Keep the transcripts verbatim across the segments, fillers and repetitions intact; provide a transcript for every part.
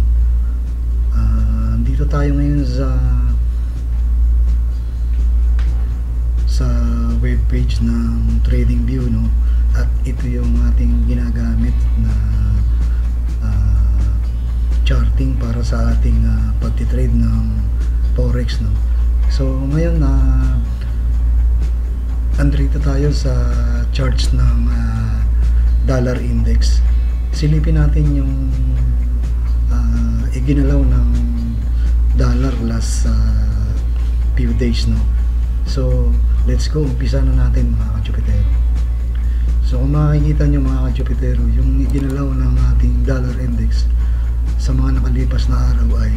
Uh, dito tayo ngayon sa sa web page ng TradingView, no? At ito yung ating ginagamit na uh, charting para sa ating uh, pagtitrade ng forex, no? So ngayon na uh, andito tayo sa charts ng uh, dollar index. Silipin natin yung uh, iginalaw ng dollar last uh, few days, no? So let's go, umpisa na natin mga ka-Jupitero. So kung makikita nyo mga ka-Jupitero, yung iginalaw ng ating dollar index sa mga nakalipas na araw ay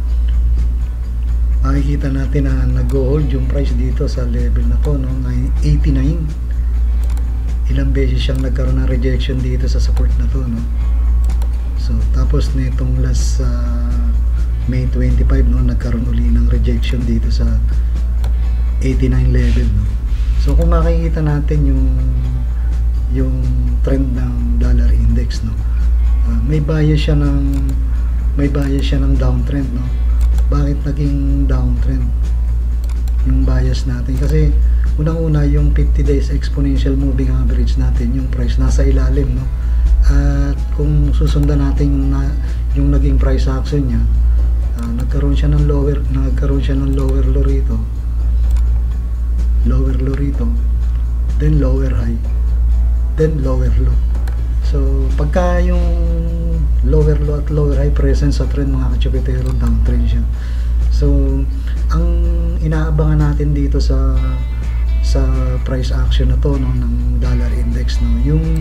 makikita natin na nag-hold yung price dito sa level na to, no? eighty-nine. Ilang beses siyang nagkaroon ng rejection dito sa support na to, no? So tapos nitong last uh, May twenty-five, no, nagkaroon uli ng rejection dito sa eighty-nine level, no? So kung makikita natin yung yung trend ng dollar index, no, uh, may bias siya ng may bias siya ng downtrend, no? Bakit naging downtrend yung bias natin? Kasi unang-una yung fifty days exponential moving average natin, yung price nasa ilalim, no? At kung susundan natin yung, na, yung naging price action niya, uh, nagkaroon siya ng lower nagkaroon siya ng lower low rito, lower low rito, then lower high, then lower low. So pagka yung lower low at lower high present sa trend mga ka-Jupitero, downtrend siya. So ang inaabangan natin dito sa sa price action na to, no, ng dollar index, no, yung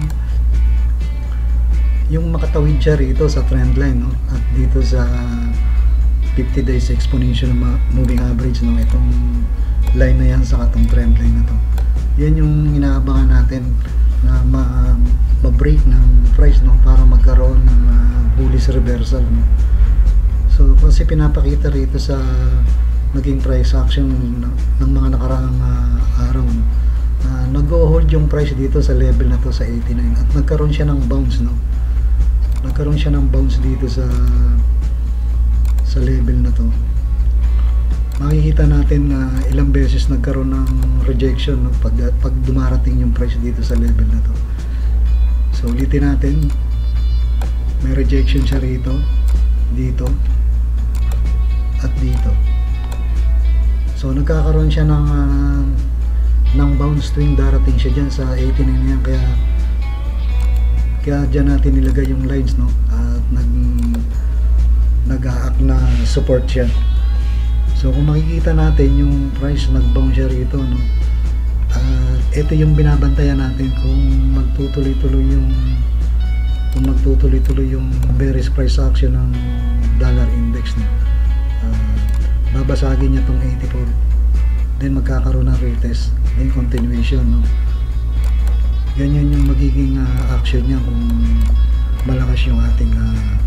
yung makatawid siya rito sa trend line, no, at dito sa fifty days exponential moving average, no, itong line na yan sa katong trend line na to. Yan yung inaabangan natin na ma, ma-break ng price, no, para magkaroon ng uh, bullish reversal, no. So kasi pinapakita rito sa naging price action ng, ng mga nakaraang uh, araw, no, uh, nag-hold yung price dito sa level na to sa eighty-nine at nagkaroon siya ng bounce, no. Nagkaroon siya ng bounce dito sa sa level na to. Makikita natin na uh, ilang beses nagkaroon ng rejection, no, pag, pag dumarating yung price dito sa level na to. So ulitin natin, may rejection siya rito, dito, at dito. So nagkakaroon siya ng uh, ng bounce tuwing darating siya dyan sa eighty-nine yan, kaya kaya dyan natin nilagay yung lines, no, at nag nag-a-act na support siya. So kung makikita natin yung price nag-bounce siya rito, no, uh, ito yung binabantayan natin kung magtutuloy-tuloy yung kung magtutuloy-tuloy yung bearish price action ng dollar index, no. Uh, babasagin niya tong eighty-four, then magkakaroon ng retest, then continuation, no. Ganyan yung magiging uh, action niya kung malakas yung ating uh,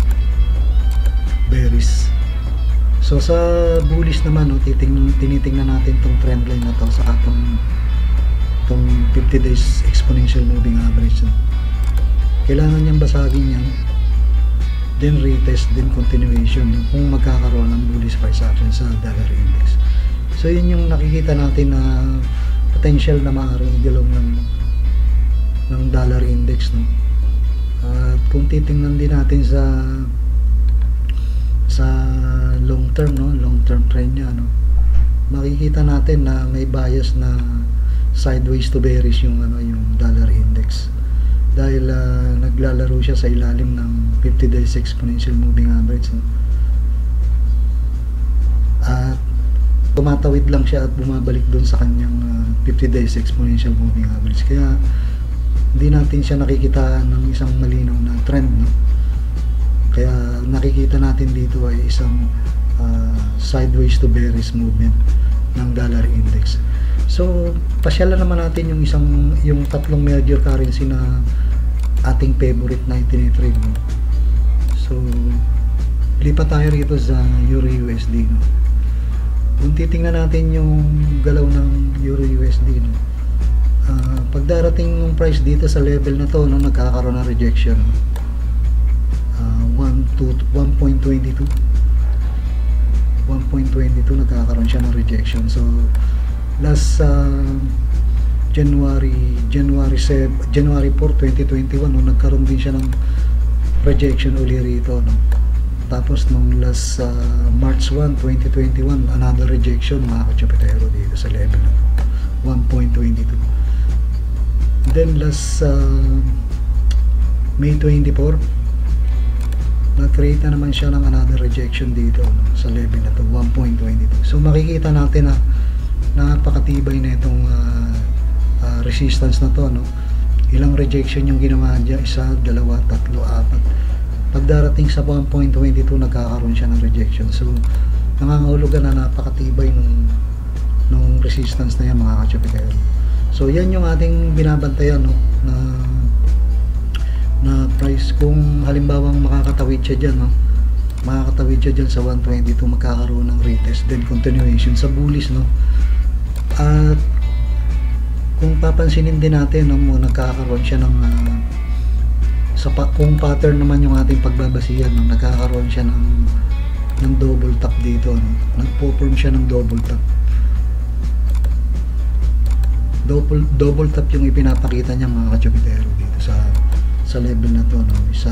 bearish. So sa bullish naman, no, titing, tinitingnan natin tong trend line na to sa atong tong fifty days exponential moving average, no. Kailangan niyang basagin yan, then retest, then continuation, no, kung magkakaroon ng bullish price action sa dollar index. So yun yung nakikita natin na potential na maaaring igalaw ng ng dollar index, no. At kung titingnan din natin sa sa long term, no, long term trend niya, no, makikita natin na may bias na sideways to bearish yung ano yung dollar index, dahil uh, naglalaro siya sa ilalim ng fifty days exponential moving average, no. At tumatawid lang siya at bumabalik doon sa kanyang uh, fifty days exponential moving average, kaya hindi natin siya nakikita ng isang malinaw na trend, no. Kaya nakikita natin dito ay isang uh, sideways to bearish movement ng dollar index. So pasyalan naman natin yung isang yung tatlong major currency na ating favorite na itinitrade, no. So lipat tayo rito sa Euro U S D, no. Kung titingnan natin yung galaw ng Euro U S D, no, uh, pag darating yung price dito sa level na to, no, nagkakaroon ng rejection, uh, one one point two two one point two two nagkakaroon siya ng rejection. So last uh, January January seven, January four, twenty twenty-one no, nagkaroon din siya ng rejection uli rito no. Tapos nung last uh, March first, twenty twenty-one another rejection mga ka-Jupitero dito sa level na one point two two. Then last uh, May twenty-fourth nag-create na naman siya ng another rejection dito no, sa level na to one point two two. So makikita natin na napakatibay na itong uh, uh, resistance na to no. Ilang rejection yung ginawa niya, isa, dalawa, tatlo, apat. Pagdarating sa one point two two nagkakaroon siya ng rejection. So nangangahulugan na napakatibay nung nung resistance na yan mga ka-Jupitero. So yan yung ating binabantayan no, na na price. Kung halimbawang makakatawid siya dyan no, makakatawid siya dyan sa one twenty-two, magkakaroon ng retest then continuation sa bullish no. At kung papansinin din natin no, nagkakaroon siya ng uh, sa pa, kung pattern naman yung ating pagbabasihan no, nagkakaroon siya ng ng double top dito no, nagpo-form siya ng double top. double double top yung ipinapakita niya mga ka-Jupitero dito sa sa level na to no. Isa,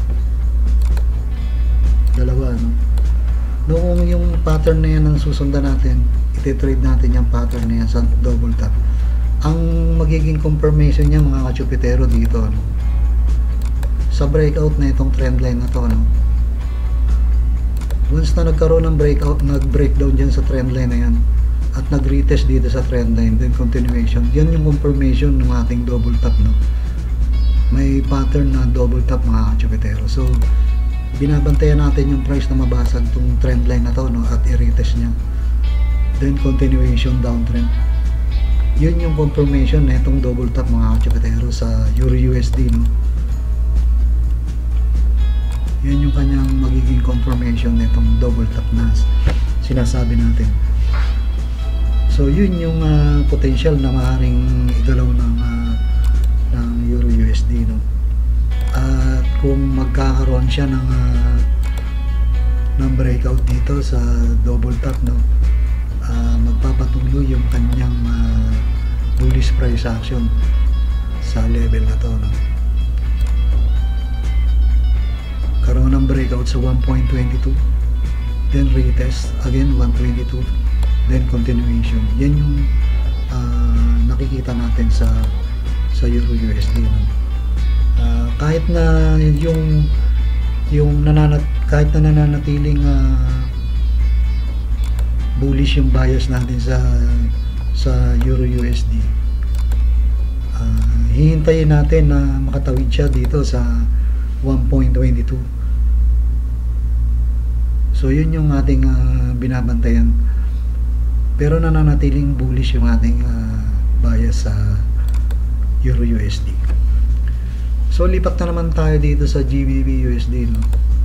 dalawa no. No, kung yung pattern na yan ang susundan natin, iti-trade natin yung pattern na yan sa double top. Ang magiging confirmation niya mga ka-Jupitero dito no, sa breakout na itong trend line na to no. Once na nagkaroon ng breakout, nag-breakdown dyan sa trend line na yan at nag-retest dito sa trend line then continuation, yan yung confirmation ng ating double top no. May pattern na double top mga ka-Jupitero. So binabantayan natin yung price na mabasag tong trend line na to no, at i-retest niya then continuation downtrend. Yun yung confirmation na itong double top mga ka-Jupitero sa Euro U S D no. Yun yung kanyang magiging confirmation na itong double top na sinasabi natin. So yun yung uh, potential na maaaring igalaw ng uh, ng Euro U S D no. At kung magkakaroon siya ng uh, ng breakout dito sa double top no, uh, magpapatuloy yung kanyang uh, bullish price action sa level na to no. Karoon ng breakout sa one point two two then retest again one twenty-two then continuation. Yan yung uh, nakikita natin sa sa Euro U S D no. Uh, kahit na yung yung nananat kahit na nananatiling uh, bullish yung bias natin sa sa Euro U S D, uh, hihintayin natin na makatawid siya dito sa one point two two. So yun yung ating uh, binabantayan, pero nananatiling bullish yung ating uh, bias sa Euro U S D. So lipat na naman tayo dito sa G B P U S D no.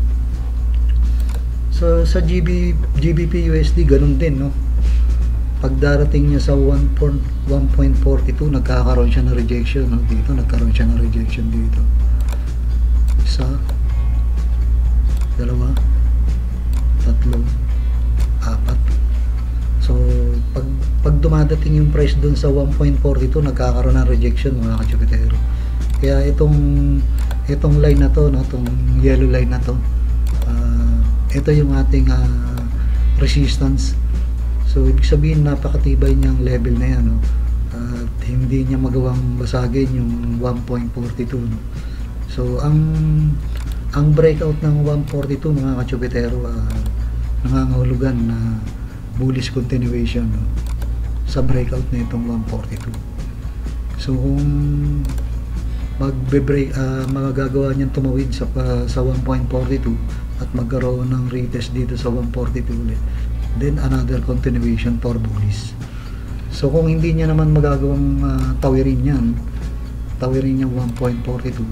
So sa G B P U S D ganun din no. Pagdarating niya sa one point four two nagkakaroon siya ng rejection no. Dito nagkaroon siya ng rejection dito. Isa, dalawa, tatlo, apat. So pag pag dumadating yung price dun sa one point four two nagkakaroon ng rejection mga ka-Jupitero. Kaya itong itong line na to no, itong yellow line na to, uh, ito yung ating uh, resistance. So ibig sabihin napakatibay niyang level na yan no. At uh, hindi niya magawang basagin yung one point four two no. So ang ang breakout ng one forty-two mga ka-Jupitero, uh, nangangahulugan na bullish continuation no, sa breakout na itong one forty-two. So kung magbe-break uh, magagawa niyan tumawid sa uh, sa one point four two at magkaroon ng retest dito sa one forty-two ulit, then another continuation for bullish. So kung hindi niya naman magagawang uh, tawirin yan tawirin yung one point four two,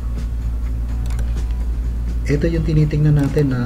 ito yung tinitingnan natin na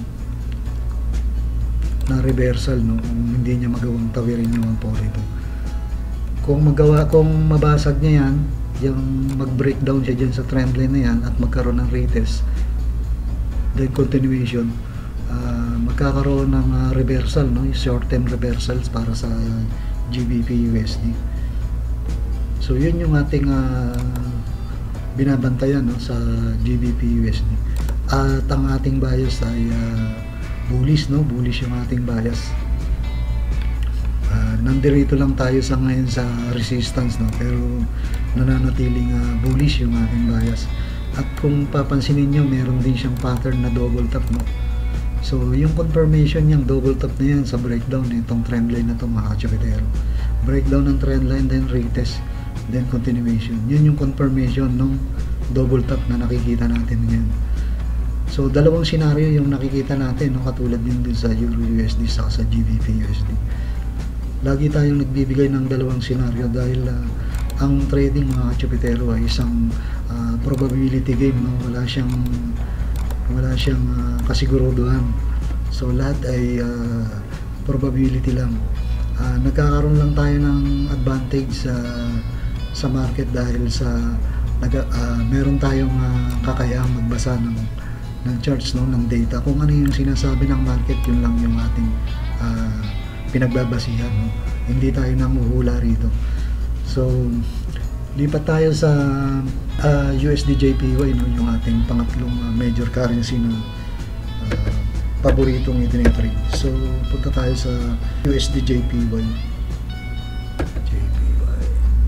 na reversal no, kung hindi niya magawang tawirin yung one forty-two. Kung magawa kung mabasag niya yan, yung mag-breakdown siya dyan sa trend line na yan at magkaroon ng retest, then continuation, uh, magkakaroon ng uh, reversal, no? Short term reversals para sa uh, G B P U S D. So yun yung ating uh, binabantayan, no, sa G B P U S D. At ang ating bias ay uh, bullish, no? Bullish yung ating bias. Uh, nandirito lang tayo sa ngayon sa resistance, no? Pero nananatiling uh, bullish yung ating bias. At kung papansinin nyo, meron din siyang pattern na double top, no? So yung confirmation niyang double top na yan sa breakdown nitong trend line na ito, mga kachupitero. Breakdown ng trend line, then retest, then continuation. Yun yung confirmation ng double top na nakikita natin ngayon. So dalawang scenario yung nakikita natin, no? Katulad din din sa Euro U S D sa sa G B P U S D. Lagi tayong nagbibigay ng dalawang scenario dahil uh, ang trading, mga kachupitero, ay isang uh, probability game, no? Wala siyang wala siyang uh, kasiguruduhan. So lahat ay uh, probability lang. Uh, nagkakaroon lang tayo ng advantage sa uh, sa market dahil sa nag, uh, meron tayong uh, kakayahang magbasa ng ng charts, no, ng data. Kung ano yung sinasabi ng market, yun lang yung ating uh, pinagbabasihan, no? Hindi tayo nanguhula rito. So lipat tayo sa uh, U S D J P Y, no, yung ating pangatlong uh, major currency na uh, paboritong itinetry. So punta tayo sa U S D J P Y. J P Y.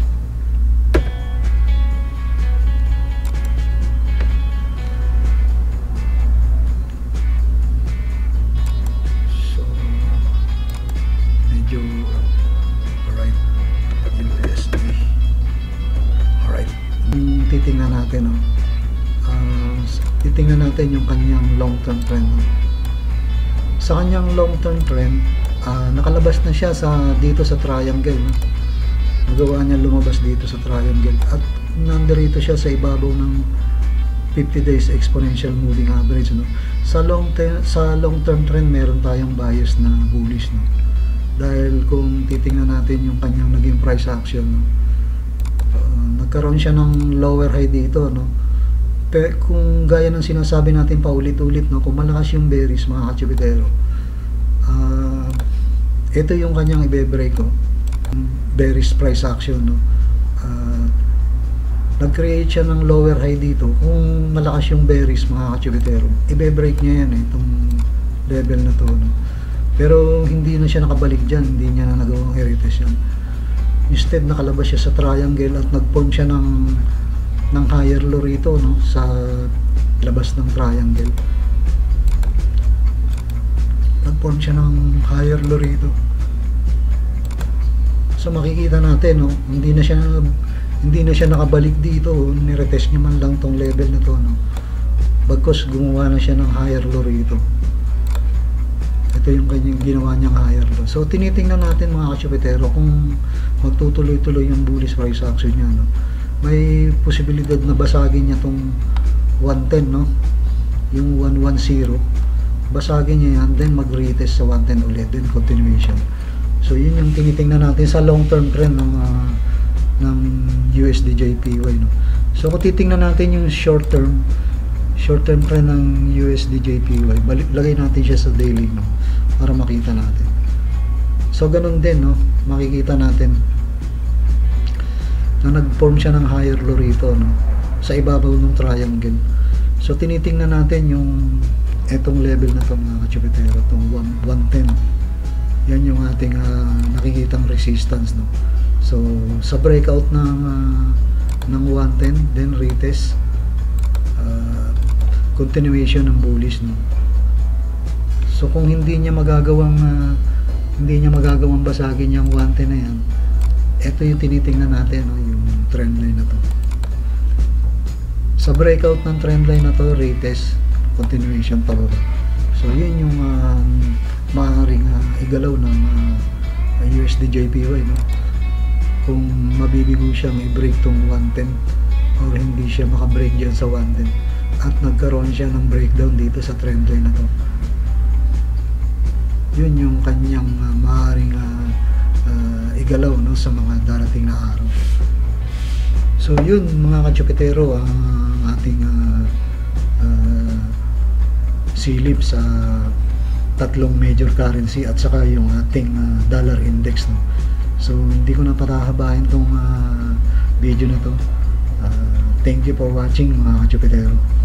So medyo right, U S D. Alright, titingnan natin, no? uh, titingnan natin yung kanyang long term trend, no? Sa kanyang long term trend, uh, nakalabas na siya sa dito sa triangle, no? Nagawa niya lumabas dito sa triangle at nandirito siya sa ibabaw ng fifty days exponential moving average, no? Sa long term sa long term trend meron tayong bias na bullish, no? Dahil kung titingnan natin yung kanyang naging price action, no? Nagkaroon siya ng lower high dito, no? Pero kung gaya ng sinasabi natin paulit-ulit, no, kung malakas yung bearish, mga kachupitero, uh, ito yung kanyang ibe-break, oh, bearish price action, no? Uh, nag-create siya ng lower high dito. Kung malakas yung bearish, mga kachupitero, ibe-break niya yan, eh, itong level na to, no? Pero hindi na siya nakabalik dyan, hindi niya na nagawang i-retest yan. Instead, nakalabas siya sa triangle at nag-form siya ng ng higher low rito, no, sa labas ng triangle. Nag-form siya ng higher low rito. So makikita natin, no, hindi na siya hindi na siya nakabalik dito, oh, ni-retest niya man lang tong level na to, no. Bagkus gumawa na siya ng higher low rito. Ito yung kanyang ginawa niyang higher low. So tinitingnan natin, mga kachupitero, kung magtutuloy-tuloy yung bullish price action niya, no. May posibilidad na basagin niya tong one ten, no, yung one ten. Basagin niya yan, then mag-retest sa one ten ulit, then continuation. So yun yung tinitingnan natin sa long term trend ng uh, ng U S D J P Y, no. So kung titingnan natin yung short term short term trend ng U S D J P Y, balik, lagay natin siya sa daily, no, para makita natin. So ganun din, no, makikita natin na nag-form siya ng higher low rito, no, sa ibabaw ng triangle. So tinitingnan natin yung etong level na to, mga kachupitero, itong one ten. Yan yung ating uh, nakikitang resistance, no. So sa breakout ng uh, ng one ten, then retest, uh, continuation ng bullish, no. So kung hindi niya magagawang uh, hindi niya magagawang basagin yung one ten na yan, ito yung tinitingnan natin, no, yung trend line na to. Sa breakout ng trend line na to, retest, continuation pababa. So yun yung uh, maaaring uh, igalaw ng uh, U S D J P Y, no? Kung mabibigo siyang i-break tong one ten or hindi siya makabreak dyan sa one ten at nagkaroon siya ng breakdown dito sa trend line na to, yun yung kanyang uh, maaaring uh, uh, igalaw, no, sa mga darating na araw. So yun, mga kachupitero, ang uh, ating uh, uh, silip sa tatlong major currency at saka yung ating uh, dollar index, no. So hindi ko na patahabain tong uh, video na to. Uh, thank you for watching, mga ka-Jupitero.